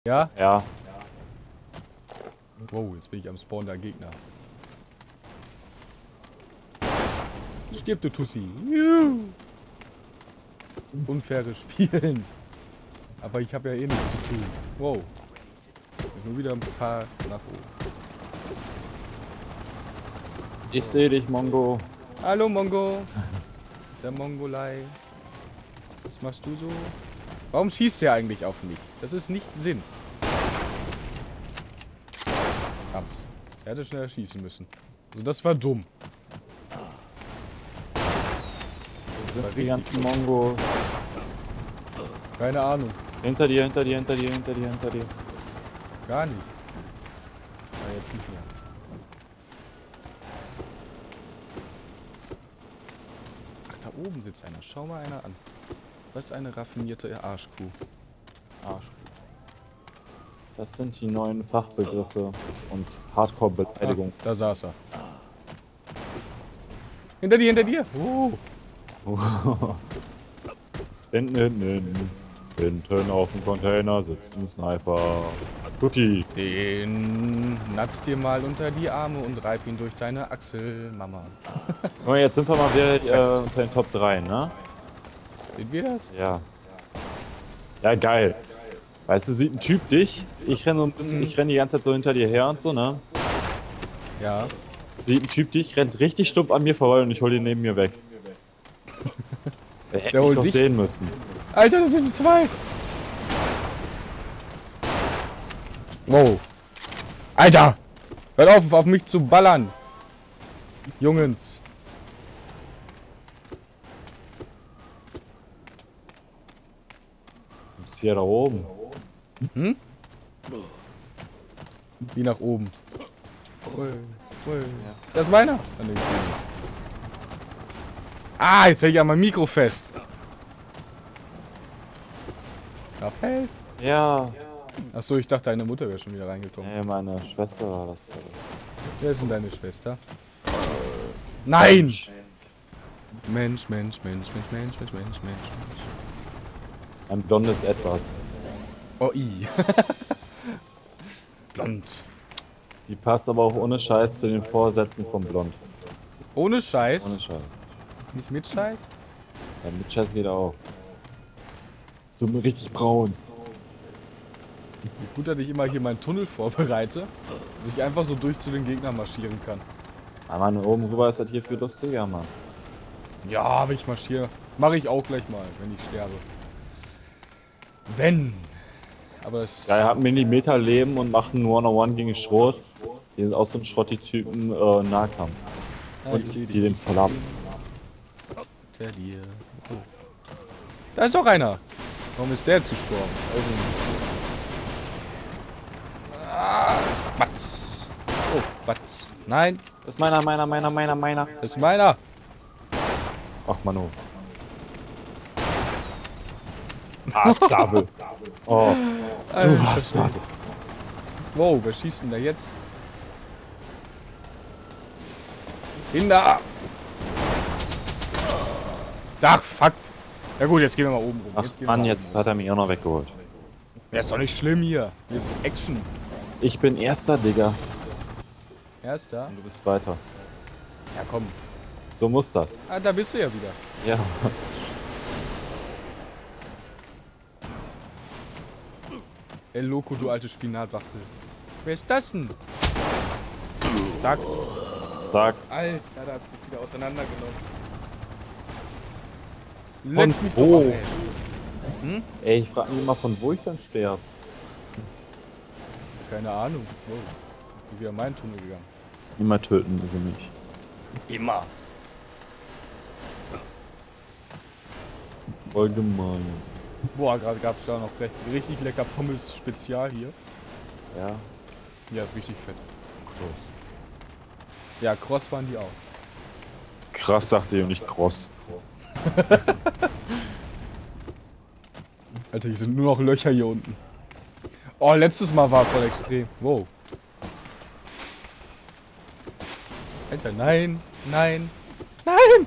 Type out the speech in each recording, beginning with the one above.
Ja? Ja. Wow, jetzt bin ich am Spawn der Gegner. Stirb, du Tussi. Juhu. Unfaires Spielen. Aber ich habe ja eh nichts zu tun. Wow. Nur wieder ein paar nach oben. Ich sehe dich, Mongo. Hallo, Mongo. Der Mongolei. Was machst du so? Warum schießt der eigentlich auf mich? Das ist nicht Sinn. Verdammt. Er hätte schneller schießen müssen. Also das war dumm. Wo sind die ganzen Mongos? Keine Ahnung. Hinter dir, hinter dir, hinter dir, hinter dir, hinter dir. Gar nicht. Ja, jetzt nicht mehr. Ach, da oben sitzt einer. Schau mal einer an. Was eine raffinierte Arschkuh. Arschkuh. Das sind die neuen Fachbegriffe und Hardcore-Beleidigung. Da saß er. Hinter dir, hinter dir. Hinten auf dem Container sitzt ein Sniper. Tutti. Den natz dir mal unter die Arme und reib ihn durch deine Achsel, Mama. Guck mal, jetzt sind wir mal wieder unter den Top 3, ne? Seht ihr das? Ja. Ja, geil. Weißt du, sieht ein Typ dich, ich renne so ein bisschen, ich renne die ganze Zeit so hinter dir her und so, ne? Ja. Sieht ein Typ dich, rennt richtig stumpf an mir vorbei und ich hol ihn neben mir weg. Der hätte Der mich holt doch dich? sehen müssen. Alter, das sind zwei. Wow. Alter! Hört auf mich zu ballern. Jungens. Du bist hier da oben. Hm? Wie nach oben. Das ist meiner. Ah, jetzt hätte ich ja mein Mikro fest. Darf hält. Ja. Achso, ich dachte, deine Mutter wäre schon wieder reingekommen. Nee, meine Schwester war das. Wer ist denn deine Schwester? Nein! Mensch, Mensch, Mensch, Mensch, Mensch, Mensch, Mensch, Mensch, Mensch. Ein blondes Etwas. Oh, i. Blond. Die passt aber auch ohne Scheiß zu den Vorsätzen von Blond. Ohne Scheiß? Ohne Scheiß. Nicht mit Scheiß? Ja, mit Scheiß geht auch. So richtig braun. Wie gut, dass ich immer hier meinen Tunnel vorbereite, dass ich einfach so durch zu den Gegnern marschieren kann. Aber Mann, oben rüber ist das hier viel lustiger, Mann. Ja, aber ich marschiere. Mache ich auch gleich mal, wenn ich sterbe. Wenn. Aber es... Ja, er hat Millimeter-Leben und macht einen One-on-One gegen Schrot. Die sind auch so ein Schrotti-Typen Nahkampf. Ja, Und ich zieh den voll ab. Oh. Da ist doch einer. Warum ist der jetzt gestorben? Weiß ich nicht. Ah, Batz. Oh, Batz. Nein, Das ist meiner. das ist meiner. Ach, Manu. Ah, Zabel. Oh, du warst das. Wow, wer schießt denn da jetzt? Kinder! Ach, fuck. Ja gut, jetzt gehen wir mal oben rum. Ach Jetzt gehen wir Mann, mal jetzt oben hat er mich auch noch weggeholt. rum. Ja, ist doch nicht schlimm hier. Hier ist Action. Ich bin Erster, Digga. Erster. Und du bist Zweiter. Ja, komm. So muss das. Ah, da bist du ja wieder. Ja. El Loco, du alte Spinatwachtel. Wer ist das denn? Zack. Sag. Alter, da hat's mich wieder auseinandergenommen. Von Leck mich wo? doch ab, ey. Ey, ich frag mich immer, von wo ich dann sterbe. Keine Ahnung. Oh. Ich bin wieder in meinen Tunnel gegangen. Immer töten sie mich. Immer. Voll gemein. Boah, gerade gab es da noch gleich richtig lecker Pommes Spezial hier. Ja. Ja, ist richtig fett. Krass. Ja, Cross waren die auch. Krass, sagt ihr und nicht kross. Alter, hier sind nur noch Löcher hier unten. Oh, letztes Mal war voll extrem. Wow. Alter, nein, nein, nein!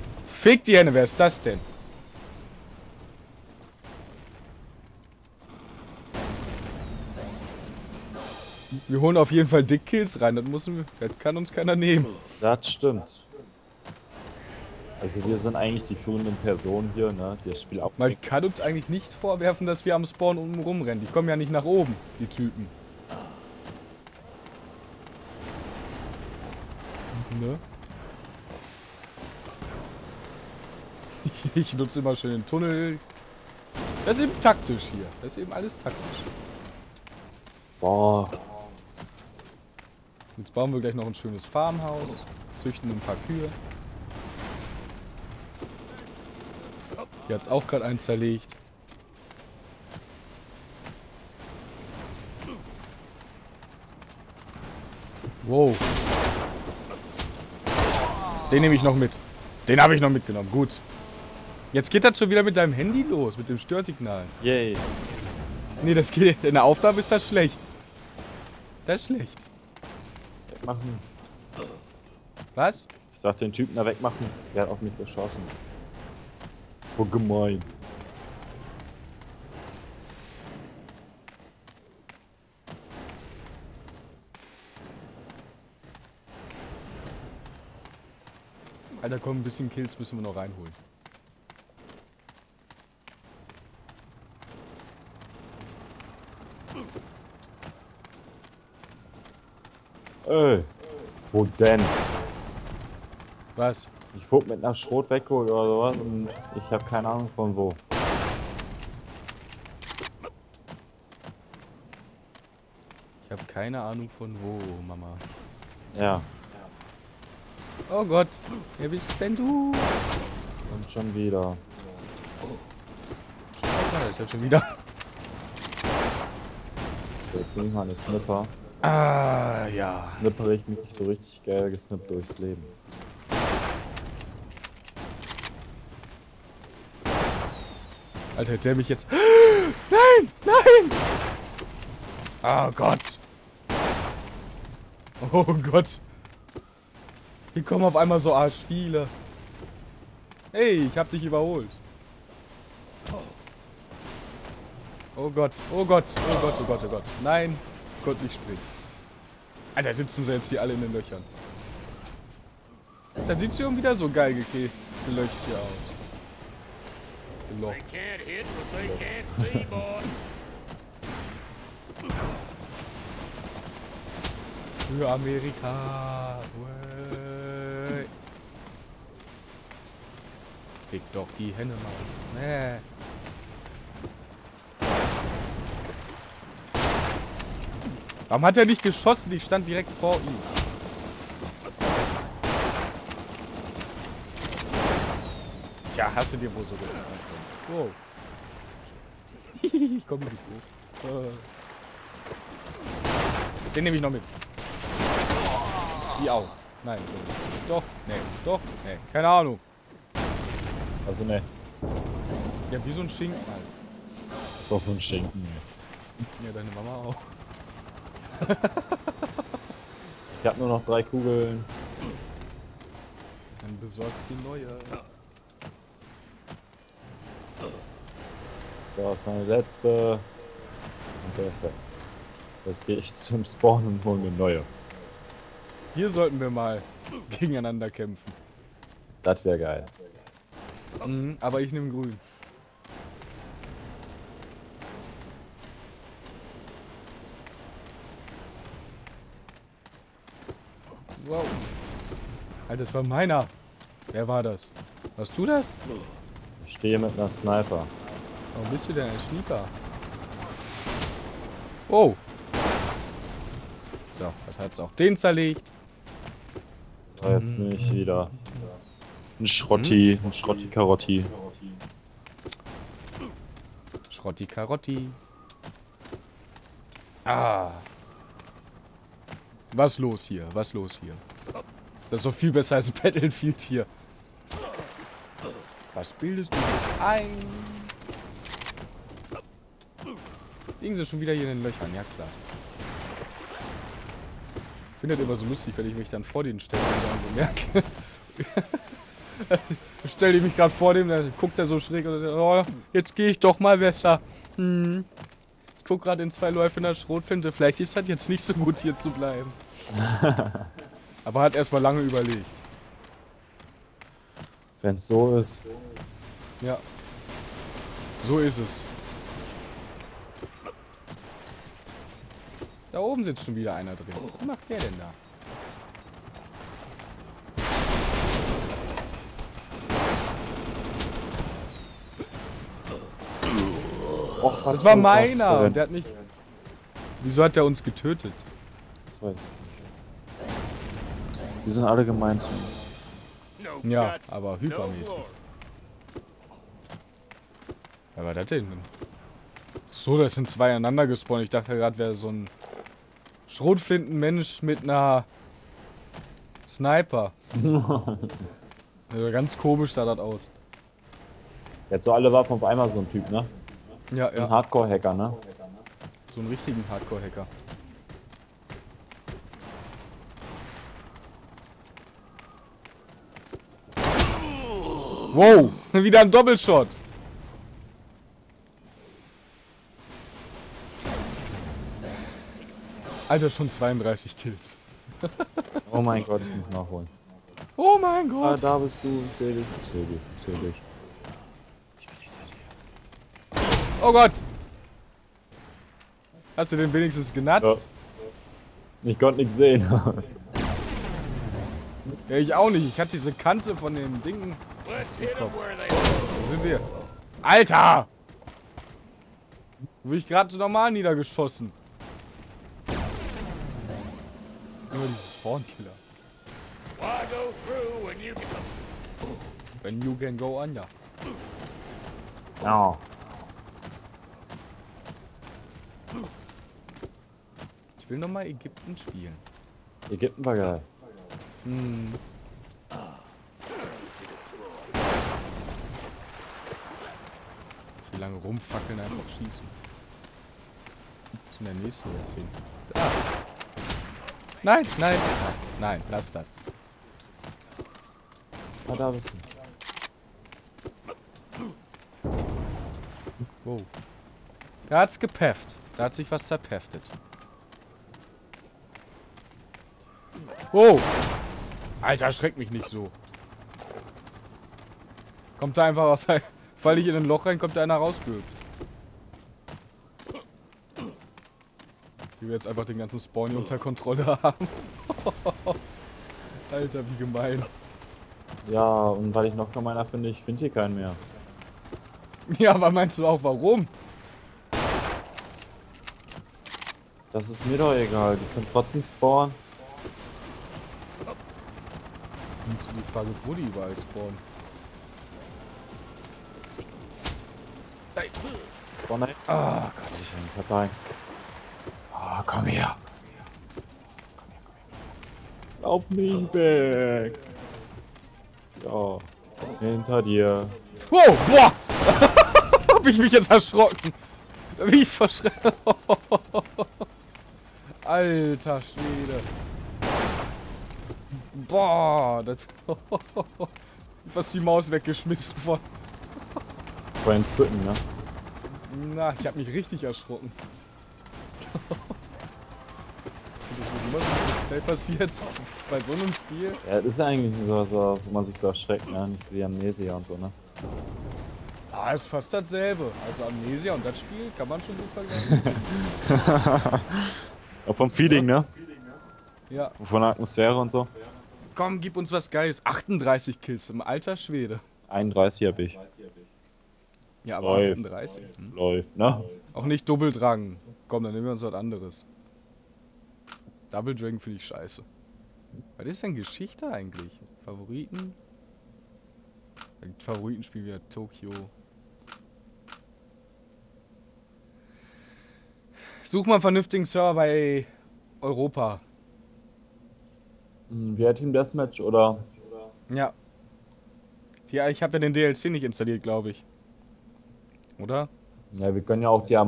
Fick die Hände, wer ist das denn? Wir holen auf jeden Fall Dickkills rein. Das kann uns keiner nehmen. Das stimmt. Also wir sind eigentlich die führenden Personen hier, ne? Die das Spiel auch. Man kann uns eigentlich nicht vorwerfen, dass wir am Spawn unten rumrennen. Die kommen ja nicht nach oben, die Typen. Ne? Ich nutze immer schön den Tunnel. Das ist eben taktisch hier. Das ist eben alles taktisch. Boah. Jetzt bauen wir gleich noch ein schönes Farmhaus. Züchten ein paar Kühe. Hier hat es auch gerade eins zerlegt. Wow. Den nehme ich noch mit. Den habe ich noch mitgenommen. Gut. Jetzt geht das schon wieder mit deinem Handy los, mit dem Störsignal. Yay. Nee, das geht. In der Aufnahme ist das schlecht. Das ist schlecht. Wegmachen. Was? Ich sag den Typen da wegmachen. Der hat auf mich geschossen. Voll gemein. Alter, komm, ein bisschen Kills müssen wir noch reinholen. Wo denn? Was? Ich wurde mit einer Schrot weggeholt oder sowas und ich habe keine Ahnung von wo. Ich habe keine Ahnung von wo, Mama. Ja. Oh Gott, wer bist denn du? Und schon wieder. Das ist ja schon wieder. So, jetzt nehme ich mal eine Snipper. Ah, ja. Snipper ich mich so richtig geil gesnippt durchs Leben. Alter, hätte der mich jetzt... Nein! Nein! Oh Gott. Oh Gott. Hier kommen auf einmal so arsch viele. Hey, ich hab dich überholt. Oh Gott, oh Gott, oh Gott, oh Gott, oh Gott. Nein, ich konnte nicht springen. Alter, sitzen sie jetzt hier alle in den Löchern. Dann sieht schon wieder so geil gelöcht hier aus. Gelocht. Für Amerika. Way. Fick doch die Henne mal. Nee. Warum hat er nicht geschossen? Ich stand direkt vor ihm. Tja, hast du dir wohl so gedacht. Wow. Ich komme nicht hoch. Den nehme ich noch mit. Die auch. Nein. Doch. Nee. Doch. Nee. Keine Ahnung. Also ne. Ja, wie so ein Schinken halt. Ist auch so ein Schinken. Ja, deine Mama auch. Ich habe nur noch 3 Kugeln. Dann besorgt die neue. Das ist meine letzte. Und der ist weg. Jetzt gehe ich zum Spawn und hole mir neue. Hier sollten wir mal gegeneinander kämpfen. Das wäre geil. Mhm, aber ich nehme grün. Wow. Alter, das war meiner. Wer war das? Warst du das? Ich stehe mit einer Sniper. Warum bist du denn ein Schnieper? Oh. So, das hat's auch den zerlegt. So, jetzt nehme ich wieder ein Schrotti, ein Schrotti-Karotti. Schrotti Karotti. Ah. Was los hier? Was los hier? Das ist doch viel besser als Battlefield hier. Was bildest du ein? Liegen sie schon wieder hier in den Löchern? Ja, klar. Ich finde das immer so lustig, wenn ich mich dann vor denen stelle und dann so merke. Stell ich mich gerade vor dem, dann guckt er so schräg und sagt, oh, jetzt gehe ich doch mal besser. Ich guck gerade in 2 Läufe in der Schrotflinte. Vielleicht ist das jetzt nicht so gut, hier zu bleiben. Aber hat erstmal lange überlegt. Wenn es so ist. Ja. So ist es. Da oben sitzt schon wieder einer drin. Was macht der denn da? Och, Das war meiner. Der hat nicht... Wieso hat der uns getötet? Das weiß ich nicht. Wir sind alle gemein zu uns. Ja, aber hypermäßig. Wer war das denn? So, das sind 2 aneinander gespawnt. Ich dachte gerade, wäre so ein Schrotflintenmensch mit einer Sniper. Also ganz komisch sah das aus. Der hat so alle Waffen auf einmal, so ein Typ, ne? Ja, So ein ja. Hardcore-Hacker, ne? So einen richtigen Hardcore-Hacker. Wow, wieder ein Doppelshot. Alter, schon 32 Kills. Oh mein Gott, ich muss nachholen. Oh mein Ah, Gott. da bist du. Ich seh dich. Ich seh dich. Ich seh dich. Ich bin hinter dir. Oh Gott. Hast du den wenigstens genatzt? Ja. Ich konnte nichts sehen. Ja, ich auch nicht. Ich hatte diese Kante von den Dingen. Wo sind wir? Alter! Wurde ich gerade normal niedergeschossen. Immer dieses Spawn-Killer. When you can go under. Ja. Ich will nochmal Ägypten spielen. Ägypten war geil. Hm. Wie lange rumfackeln, einfach schießen. Was ist denn der nächste jetzt hin? Da. Nein, nein, nein, lass das. Ah, da bist du. Wow. Da hat's gepefft. Da hat sich was zerpeftet. Wow. Alter, schreck mich nicht so. Kommt da einfach aus... Fall ich in ein Loch rein, kommt da einer rausgehüpft. Die wir jetzt einfach den ganzen Spawn hier unter Kontrolle haben. Alter, wie gemein. Ja, und weil ich noch gemeiner finde, ich finde hier keinen mehr. Ja, aber meinst du auch warum? Das ist mir doch egal. Die können trotzdem spawnen. Und die Frage, wo die überall spawnen. Spawn ein. Ah, Gott. Vorbei. Ah, komm her. Komm her. Lauf nicht weg. Ja. Hinter dir. Wow, boah! Hab ich mich jetzt erschrocken. Wie ich verschreckt. Alter Schwede. Boah, das... Fast die Maus weggeschmissen von... Vor Entzücken, ne? Na, ich hab mich richtig erschrocken. Das ist immer so schnell passiert bei so einem Spiel. Ja, das ist ja eigentlich so, wo man sich so erschreckt, ne? Nicht so wie Amnesia und so, ne? Ah, ist fast dasselbe. Also Amnesia und das Spiel kann man schon gut vergleichen. Auch vom Feeling, ne? Ja. Von der Atmosphäre und so. Komm, gib uns was Geiles. 38 Kills im alter Schwede. 31 hab ich. Ja, aber Läuft. 38. Hm? Läuft, ne? Auch nicht Doppeldrang. Komm, dann nehmen wir uns was anderes. Double Dragon finde ich scheiße. Was ist denn Geschichte eigentlich? Favoriten? Favoritenspiel wieder Tokio. Such mal einen vernünftigen Server bei Europa. Wer Team Deathmatch oder? Ja. Ja, ich habe ja den DLC nicht installiert, glaube ich. Oder? Ja, wir können ja auch die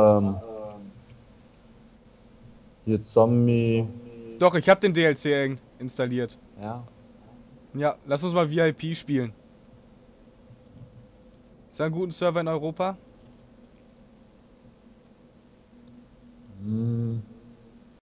hier Zombie. Doch, ich habe den DLC installiert. Ja. Ja, lass uns mal VIP spielen. Ist da ein guter Server in Europa?